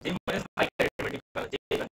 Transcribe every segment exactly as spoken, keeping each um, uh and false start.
j minus I का derivative निकालना चाहिए।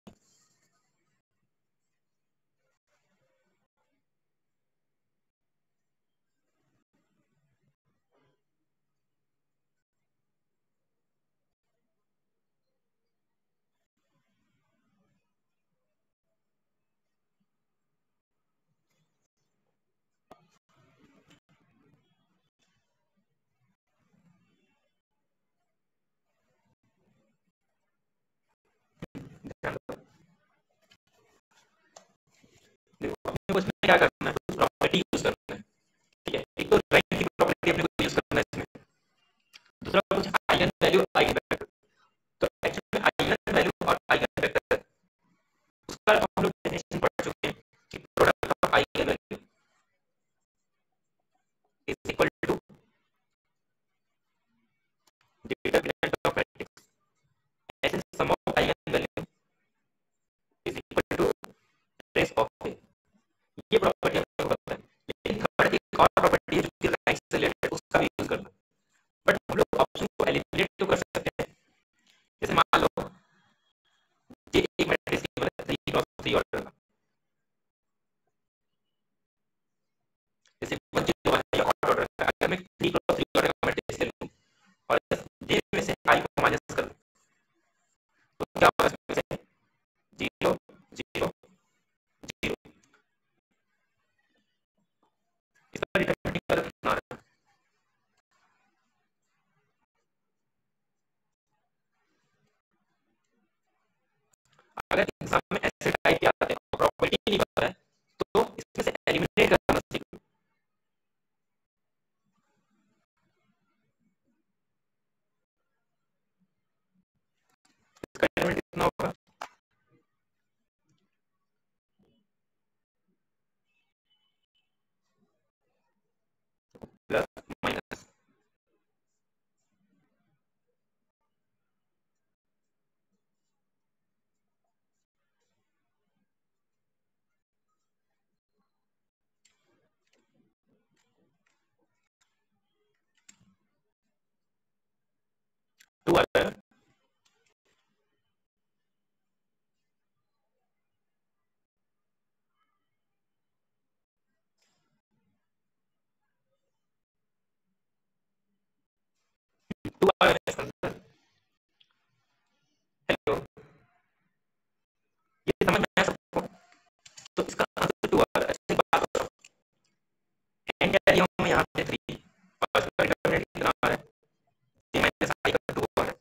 देखो अपने को इसमें क्या करना है, कुछ प्रॉपर्टी यूज करना है, ठीक है। एक तो रैंक की प्रॉपर्टी अपने को यूज करना है इसमें, दूसरा कुछ आइगन वैल्यू आइगन वेक्टर। तो एक्चुअली में आइगन वैल्यू और आइगन वेक्टर उसका हम लोग डेफिनेशन पढ़ चुके हैं कि product of eigenvalue is equal to determinant of matrix, ऐसे sum of eigenvalue is equal to trace of A. ये प्रॉपर्टी हमको पता है, लेकिन थर्ड एक और प्रॉपर्टी है जो कि रैंक से रिलेटेड, उसका भी यूज करना। बट हम लोग ऑप्शन को एलिमिनेट तो कर सकते हैं। जैसे मान लो ये एक मैट्रिक्स की मतलब थ्री क्रॉस थ्री ऑर्डर का, जैसे वन जीरो वन या ऑड ऑर्डर का, अगर मैं थ्री क्रॉस थ्री ऑर्डर का मैट्रिक्स ले लूं और जे में से आई को माइनस कर दूं तो क्या होगा इसमें से जीरो जीरो जीरो। इसका डिटरमिनेंट का कितना आ रहा है? अगर एग्जाम में ऐसे टाइप के आते हैं और प्रॉपर्टी नहीं पता है तो इसमें से एलिमिनेट करना सीखो। इसका डिटरमिनेंट कितना होगा? प्लस माइनस टू आ रहा है। टू आ रहा है इसका आंसर। हेलो, ये समझ में आया सबको? तो इसका आंसर टू आ रहा है। ऐसे बात करो, एन कैरी में यहाँ पे थ्री और इसका डिटरमिनेंट कितना आ रहा है? जे माइनस आई का टू आ रहा है।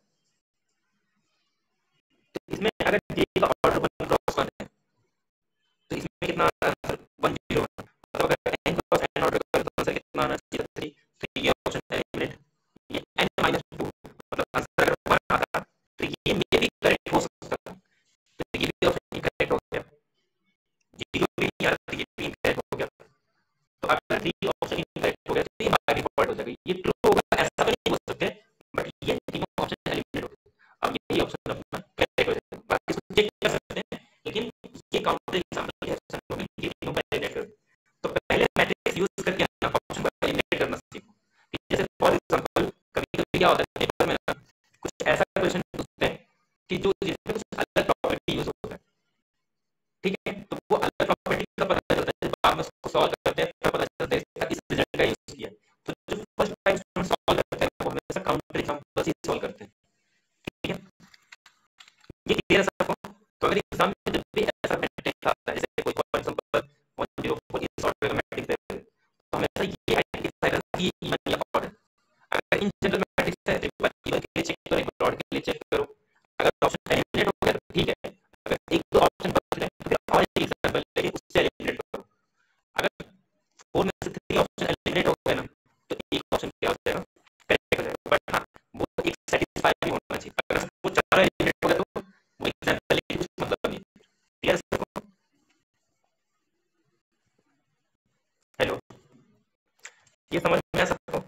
तो इसमें अगर जे का ऑर्डर वन क्रॉस वन है तो इसमें कितना आ रहा है आंसर? One zero one. मतलब अगर एन क्रॉस एन ऑर्डर करें तो आंसर कितना आना चाहिए? थ्री। तो ये ऑप्शन एलिमिनेट। ये एन माइनस टू, मतलब आंसर अगर वन आता तो ये मे भी करेक्ट हो सकता था, तो ये भी ऑप्शन इनकरेक्ट हो गया। जीरो भी नहीं आ रहा, ये भी इनकरेक्ट हो गया। तो अगर थ्री ऑप्शन इनकरेक्ट हो गया तो ये बाय डिफॉल्ट हो जाएगा। ये ट्रू होगा ऐसा भी नहीं बोल सकते, बट ये तीनों ऑप्शन एलिमिनेट हो गए। अब ये ऑप्शन अपना करेक्ट हो जाएगा। बाकी इसको चेक कर सकते हैं, लेकिन ये काउंटर एग्जांपल के ऑप्शन को ये तीनों को एलिमिनेट कर। तो पहले मैट्रिक्स यूज करके ना ऑप्शन को एलिमिनेट करना सीखो। जैसे फॉर एग्जांपल कभी कभी क्या होता है पेपर में ना, कुछ ऐसा क्वेश्चन पूछते हैं कि जो जिसमें कुछ अलग प्रॉपर्टी यूज होता है, ठीक है। तो वो अलग प्रॉपर्टी का पता चलता है, जब बाद में उसको सॉल्व करते हैं तब पता चलता है इसका इस रिजल्ट का यूज किया। तो जो फर्स्ट टाइम स्टूडेंट सॉल्व करते हैं वो हमेशा काउंटर एग्जांपल से सॉल्व करते हैं, ठीक है। ये क्लियर है सबको? तो अगर एग्जाम में जब भी ऐसा मैट्रिक्स आता है, जैसे कोई for example one zero four इस ऑर्डर का मैट्रिक्स है, तो हमेशा ये आइडेंटिफाई करना कि ये इवन या ऑड है। अगर इन जनरल मैट्रिक्स है तो एक बार इवन के लिए चेक करो, एक बार ऑड के लिए चेक करो। अगर ऑप्शन एलिमिनेट हो गया तो ठीक है, अगर एक दो ऑप्शन बच गए तो फिर और एक एग्जांपल लेके उससे एलिमिनेट करो। अगर फोर में से थ्री ऑप्शन एलिमिनेट हो गए ना तो एक ऑप्शन क्या हो जाएगा? करेक्ट हो जाएगा। बट हाँ, वो एक सेटिस्फाई भी होना चाहिए। अगर वो चारों एलिमिनेट हो गए तो वो एग्जांपल लेके कुछ मतलब नहीं। क्लियर है सबको? हेलो, ये समझ में आया सबको?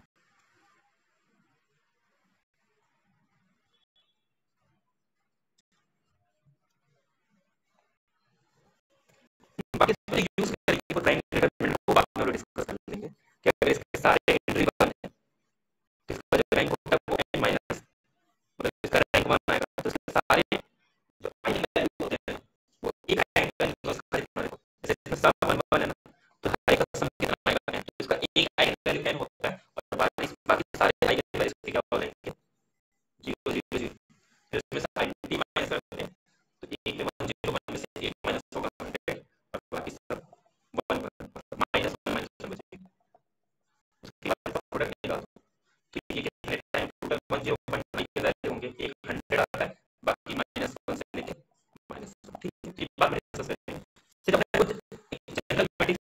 हिस्सा वन वन है ना, तो हर एक का सम कितना आएगा n, तो इसका एक आइगन वैल्यू n होता है और बाकी बाकी सारे आइगन वैल्यूज के क्या हो जाएंगे जीरो जीरो जीरो। फिर इसमें साइन t माइनस करते हैं तो एक में वन जीरो वन में से एक माइनस होगा हंड्रेड और बाकी सब one minus one minus one बचेगा। उसके बाद इसका प्रोडक्ट निकाल दो तो ये कितने time total one zero one के वैल्यू होंगे, एक हंड्रेड आता है बाकी माइनस वन से लेके माइनस वन। ठीक है, तो ये बात मेरे से सिर्फ अपने कुछ जनरल मैट्रिक्स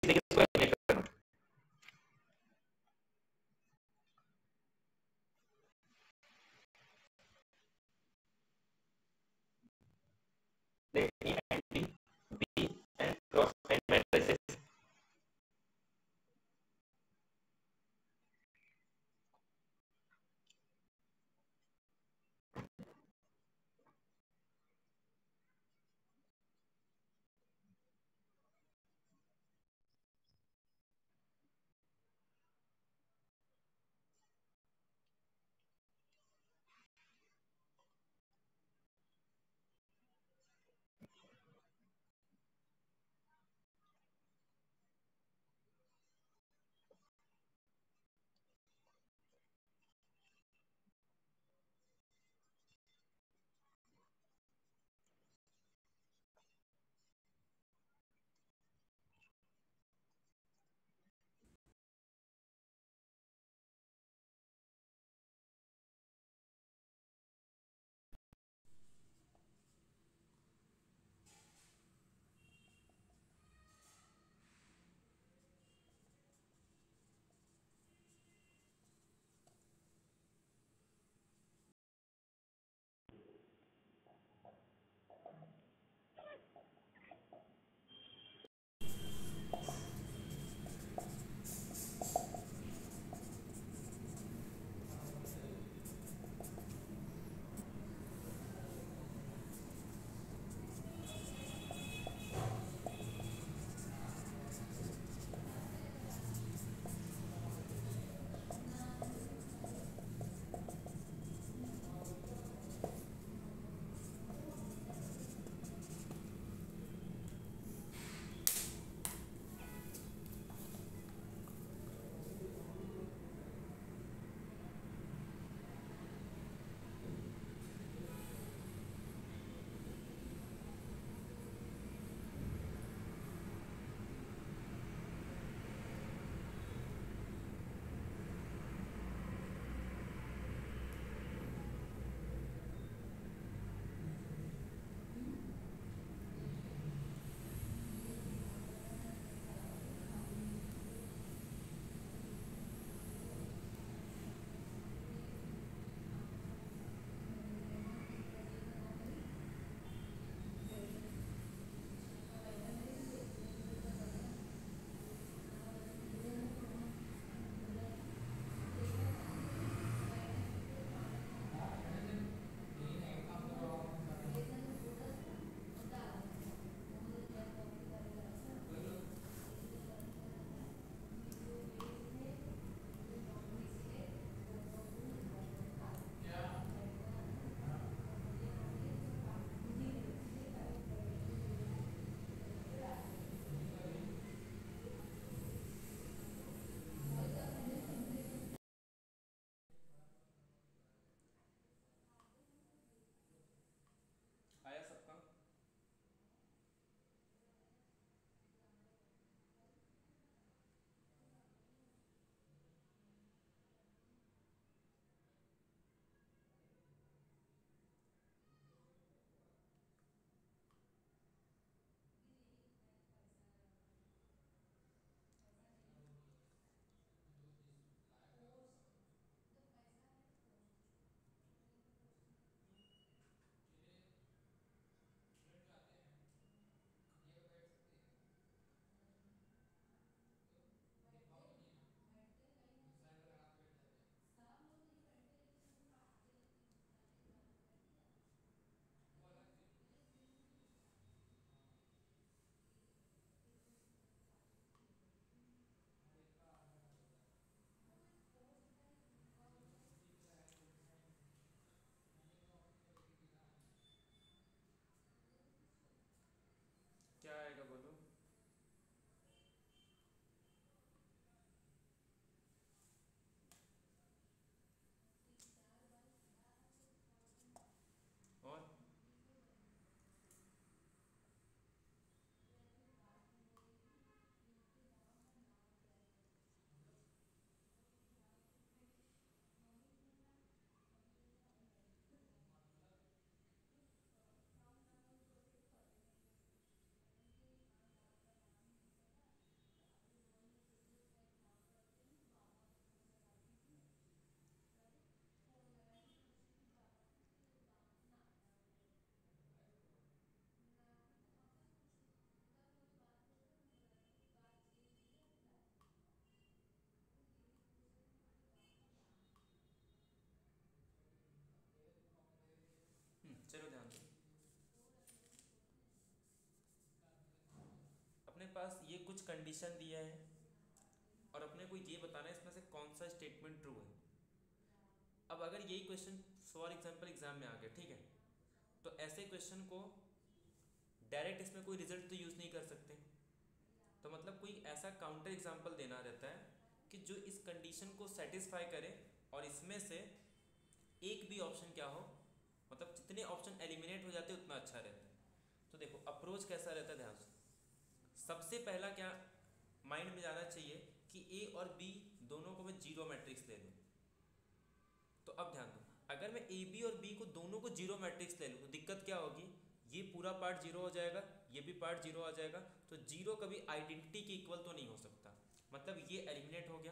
पास ये कुछ कंडीशन दिया है और अपने को ये बताना है इसमें से कौन सा स्टेटमेंट ट्रू है। अब अगर यही क्वेश्चन फॉर एग्जांपल एग्जाम में आ गया, ठीक है, तो ऐसे क्वेश्चन को डायरेक्ट इसमें कोई रिजल्ट तो यूज़ नहीं कर सकते, तो मतलब कोई ऐसा काउंटर एग्जांपल देना रहता है कि जो इस कंडीशन को सेटिस्फाई करे और इसमें से एक भी ऑप्शन क्या हो, मतलब जितने ऑप्शन एलिमिनेट हो जाते उतना अच्छा रहता है। तो देखो अप्रोच कैसा रहता है, ध्यान से सबसे पहला क्या माइंड में जाना चाहिए कि ए और बी दोनों को मैं जीरो मैट्रिक्स ले लूँ। तो अब ध्यान दो, अगर मैं ए बी और बी को दोनों को जीरो मैट्रिक्स ले लूँ तो दिक्कत क्या होगी, ये पूरा पार्ट जीरो हो जाएगा, ये भी पार्ट जीरो आ जाएगा, तो जीरो कभी आइडेंटिटी के इक्वल तो नहीं हो सकता, मतलब ये एलिमिनेट हो गया।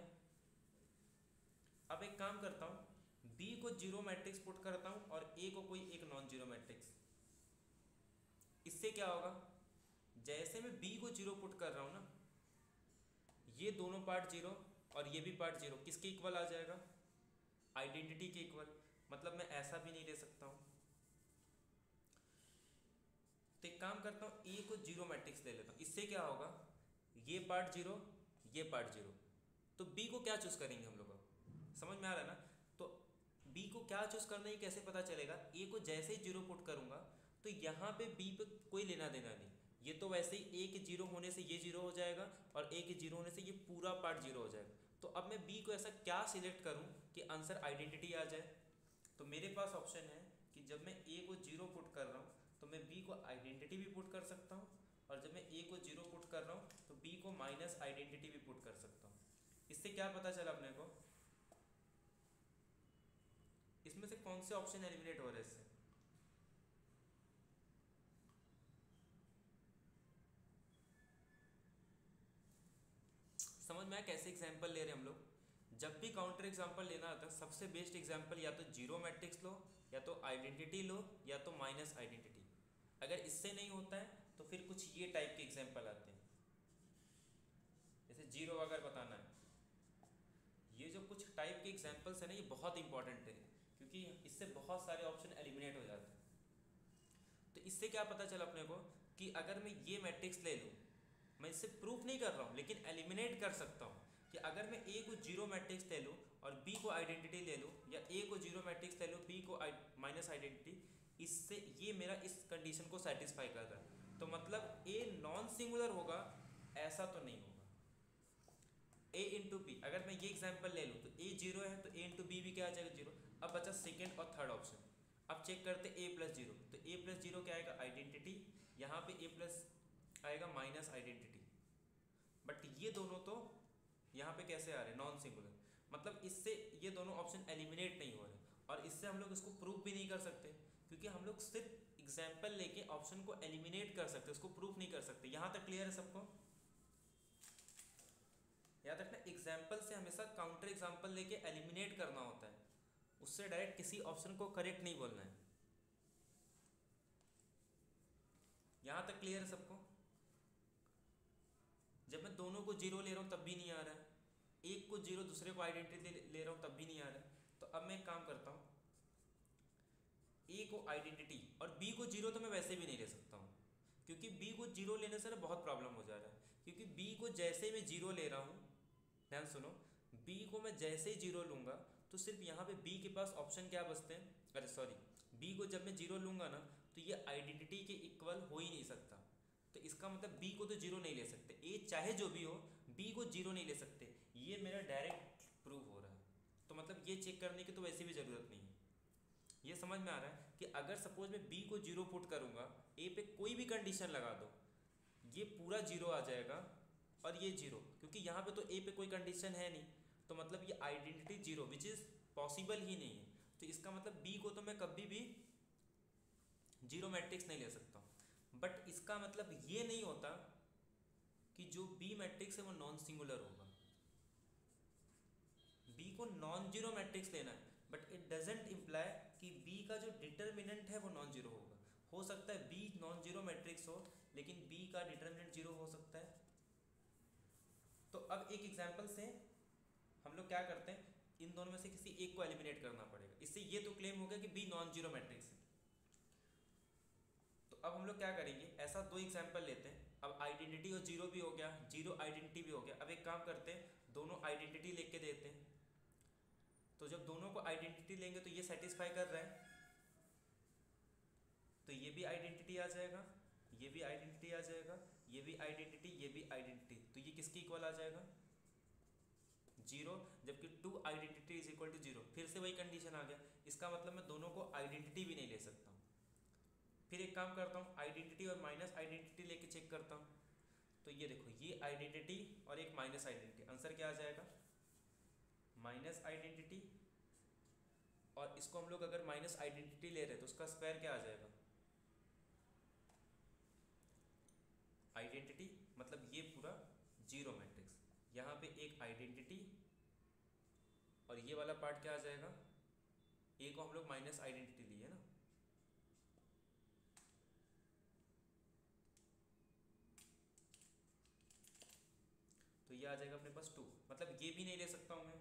अब एक काम करता हूँ, बी को जीरो मैट्रिक्स पुट करता हूँ और ए को कोई एक नॉन जीरो मैट्रिक्स। इससे क्या होगा, जैसे मैं बी को जीरो पुट कर रहा हूँ ना, ये दोनों पार्ट जीरो और ये भी पार्ट जीरो, किसके इक्वल आ जाएगा, आइडेंटिटी के इक्वल। मतलब मैं ऐसा भी नहीं ले सकता हूँ, तो एक काम करता हूँ ए को जीरो मैट्रिक्स ले लेता हूँ। इससे क्या होगा, ये पार्ट जीरो ये पार्ट जीरो, तो बी को क्या चूज करेंगे हम लोग, समझ में आ रहा है ना। तो बी को क्या चूज करना है कैसे पता चलेगा, ए को जैसे ही जीरो पुट करूंगा तो यहाँ पे बी पे कोई लेना देना नहीं, ये तो वैसे ही ए के जीरो होने से ये जीरो हो जाएगा और ए के जीरो होने से ये पूरा पार्ट जीरो हो जाएगा। तो अब मैं बी को ऐसा क्या सिलेक्ट करूं कि आंसर आइडेंटिटी आ जाए। तो मेरे पास ऑप्शन है कि जब मैं ए को जीरो पुट कर रहा हूँ तो मैं बी को आइडेंटिटी भी पुट कर सकता हूँ, और जब मैं ए को जीरो पुट कर रहा हूँ तो बी को माइनस आइडेंटिटी भी पुट कर सकता हूँ। इससे क्या पता चला अपने को, इसमें से कौन से ऑप्शन एलिमिनेट हो रहे हैं इससे। समझ में आया कैसे एग्जाम्पल ले रहे हैं हम लोग। जब भी काउंटर एग्जाम्पल लेना आता है सबसे बेस्ट एग्जाम्पल या तो जीरो मैट्रिक्स लो, या तो आइडेंटिटी लो, या तो माइनस आइडेंटिटी। अगर इससे नहीं होता है तो फिर कुछ ये टाइप के एग्जाम्पल आते हैं, जैसे जीरो अगर बताना है। ये जो कुछ टाइप के एग्जाम्पल्स है ना, ये बहुत इंपॉर्टेंट है क्योंकि इससे बहुत सारे ऑप्शन एलिमिनेट हो जाते हैं। तो इससे क्या पता चला अपने को कि अगर मैं ये मैट्रिक्स ले लूँ, मैं इससे प्रूफ नहीं कर रहा हूँ लेकिन एलिमिनेट कर सकता हूँ कि अगर मैं ए को जीरो मैट्रिक्स ले लूँ और बी को आइडेंटिटी ले लूँ, या ए को जीरो मैट्रिक्स ले लूँ बी को माइनस आइडेंटिटी, इससे ये मेरा इस कंडीशन को सेटिस्फाई कर रहा है। तो मतलब ए नॉन सिंगुलर होगा ऐसा तो नहीं होगा। ए इंटू बी, अगर मैं ये एग्जाम्पल ले लूँ तो ए जीरो है तो ए इंटू बी भी क्या आ जाएगा, जीरो। अब बचा सेकेंड और थर्ड ऑप्शन। अब चेक करते ए प्लस जीरो, तो ए प्लस जीरो क्या आएगा, आइडेंटिटी। यहाँ पे ए प्लस आएगा माइनस आइडेंटिटी, बट ये दोनों तो यहाँ पे कैसे आ रहे हैं, नॉन सिंगुलर। मतलब इससे ये दोनों ऑप्शन एलिमिनेट नहीं हो रहे, और इससे हम लोग इसको प्रूफ भी नहीं कर सकते क्योंकि हम लोग सिर्फ एग्जाम्पल लेके ऑप्शन को एलिमिनेट कर सकते, उसको प्रूफ नहीं कर सकते। यहाँ तक क्लियर है सबको, याद रखना एग्जाम्पल से हमेशा काउंटर एग्जाम्पल लेके एलिमिनेट करना होता है, उससे डायरेक्ट किसी ऑप्शन को करेक्ट नहीं बोलना है। यहाँ तक क्लियर है सबको। जब मैं दोनों को जीरो ले रहा हूँ तब भी नहीं आ रहा है, एक को जीरो दूसरे को आइडेंटिटी ले रहा हूँ तब भी नहीं आ रहा है। तो अब मैं एक काम करता हूँ, ए को आइडेंटिटी और बी को जीरो तो मैं वैसे भी नहीं ले सकता हूँ क्योंकि बी को जीरो लेने से ना बहुत प्रॉब्लम हो जा रहा है। क्योंकि बी को जैसे मैं जीरो ले रहा हूँ, ध्यान सुनो, बी को मैं जैसे ही जीरो लूँगा तो सिर्फ यहाँ पे बी के पास ऑप्शन क्या बचते हैं, अरे सॉरी, बी को जब मैं जीरो लूँगा ना तो ये आइडेंटिटी के इक्वल हो ही नहीं सकता। तो इसका मतलब बी को तो जीरो नहीं ले सकते, ए चाहे जो भी हो बी को जीरो नहीं ले सकते, ये मेरा डायरेक्ट प्रूव हो रहा है। तो मतलब ये चेक करने की तो वैसे भी ज़रूरत नहीं है। ये समझ में आ रहा है कि अगर सपोज मैं बी को जीरो पुट करूँगा, ए पे कोई भी कंडीशन लगा दो, ये पूरा जीरो आ जाएगा और ये जीरो, क्योंकि यहाँ पे तो ए पे कोई कंडीशन है नहीं, तो मतलब ये identity zero which is possible ही नहीं है। तो इसका मतलब बी को तो मैं कभी भी जीरो मैट्रिक्स नहीं ले सकता हूँ। बट इसका मतलब ये नहीं होता कि जो बी मैट्रिक्स है वो नॉन सिंगुलर होगा। बी को नॉन जीरो मैट्रिक्स लेना है, बट इट डजेंट इम्प्लाई कि बी का जो डिटर्मिनेंट है वो नॉन जीरो होगा। हो सकता है बी नॉन जीरो मैट्रिक्स हो लेकिन बी का डिटर्मिनेंट जीरो हो सकता है। तो अब एक एग्जांपल से हम लोग क्या करते हैं, इन दोनों में से किसी एक को एलिमिनेट करना पड़ेगा। इससे ये तो क्लेम हो गया कि बी नॉन जीरो मैट्रिक्स है। तो अब हम लोग क्या करेंगे, ऐसा दो एग्जांपल लेते हैं। अब आइडेंटिटी और जीरो भी हो गया, जीरो आइडेंटिटी भी हो गया। अब एक काम करते हैं, दोनों आइडेंटिटी लेके देते हैं। तो जब दोनों को आइडेंटिटी लेंगे तो ये सेटिस्फाई कर रहा है, तो ये भी आइडेंटिटी आ जाएगा, ये भी आइडेंटिटी आ जाएगा, ये भी आइडेंटिटी, ये भी आइडेंटिटी। तो ये किसकी इक्वल आ जाएगा? जीरो। जबकि two identity is equal to zero. फिर से वही कंडीशन आ गया, इसका मतलब मैं दोनों को आइडेंटिटी भी नहीं ले सकता हूँ। फिर एक काम करता हूँ, आइडेंटिटी और माइनस आइडेंटिटी लेके चेक करता हूँ। तो ये देखो, ये आइडेंटिटी और एक माइनस आइडेंटिटी, आंसर क्या आ जाएगा? Minus identity. और इसको हम लोग अगर माइनस आइडेंटिटी ले रहे हैं तो उसका स्क्वायर क्या आ जाएगा? आइडेंटिटी। मतलब ये पूरा जीरो मैट्रिक्स, यहाँ पे एक आइडेंटिटी और ये वाला पार्ट क्या आ जाएगा? ए को हम लोग माइनस आइडेंटिटी लिए ना, तो ये आ जाएगा अपने पास टू। मतलब ये भी नहीं ले सकता हूँ मैं,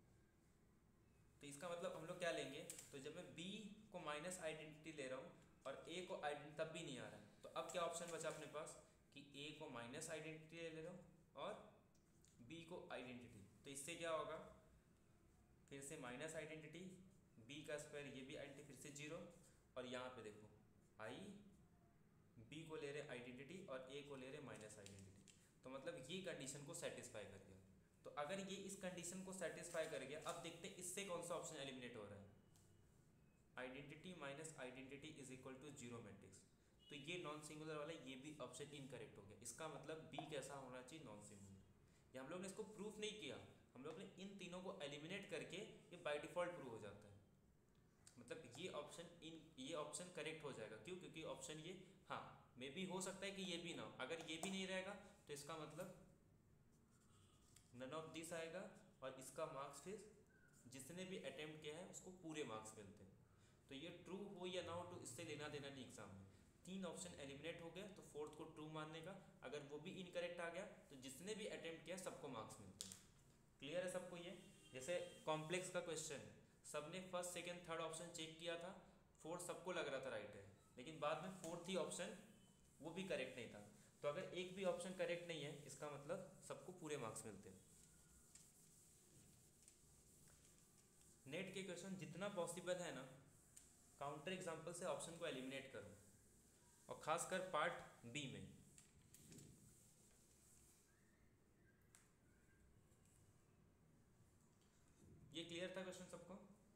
तो इसका मतलब हम लोग क्या लेंगे? तो जब मैं b को माइनस आइडेंटिटी ले रहा हूँ और a को आइडेंटिटी तब भी नहीं आ रहा है, तो अब क्या ऑप्शन बचा अपने पास कि a को माइनस आइडेंटिटी ले रहा हूँ और b को आइडेंटिटी। तो इससे क्या होगा? फिर से माइनस आइडेंटिटी, b का स्क्वायर, ये भी आइडेंटिटी, फिर से जीरो। और यहाँ पे देखो i b को ले रहे आइडेंटिटी और a को ले रहे माइनस आइडेंटिटी। तो मतलब ये कंडीशन को सेटिस्फाई कर गया। तो अगर ये इस कंडीशन को सेटिस्फाई कर गया, अब देखते हैं इससे कौन सा ऑप्शन एलिमिनेट हो रहा है। Identity minus identity is equal to zero matrix. तो ये नॉन सिंगुलर वाला, ये भी ऑप्शन इनकरेक्ट हो गया। इसका मतलब बी कैसा होना चाहिए? Non singular. ये हम लोग ने इसको प्रूफ नहीं किया, हम लोग ने इन तीनों को एलिमिनेट करके ये बाय डिफॉल्ट प्रूव हो जाता है। मतलब ये ऑप्शन इन ये ऑप्शन करेक्ट हो जाएगा। क्यों? क्योंकि ऑप्शन ये, हाँ मे भी हो सकता है कि ये भी ना हो। अगर ये भी नहीं रहेगा तो इसका मतलब नन ऑफ दिस आएगा और इसका मार्क्स फिर जिसने भी अटेम्प्ट किया है उसको पूरे मार्क्स मिलते हैं। तो ये ट्रू हो या ना हो तो इससे लेना देना नहीं एग्जाम में। तीन ऑप्शन एलिमिनेट हो गया तो फोर्थ को ट्रू मानने का, अगर वो भी इनकरेक्ट आ गया तो जिसने भी अटेम्प्ट किया सबको मार्क्स मिलते हैं। क्लियर है सबको? ये जैसे कॉम्प्लेक्स का क्वेश्चन, सबने first second third option check किया था, फोर्थ सबको लग रहा था राइट है, लेकिन बाद में फोर्थ ही ऑप्शन वो भी करेक्ट नहीं था। तो अगर एक भी ऑप्शन करेक्ट नहीं है, इसका मतलब सबको पूरे मार्क्स मिलते हैं। नेट के क्वेश्चन जितना पॉसिबल है ना, काउंटर एग्जाम्पल से ऑप्शन को एलिमिनेट करो, और खासकर पार्ट बी में। ये क्लियर था क्वेश्चन सबको?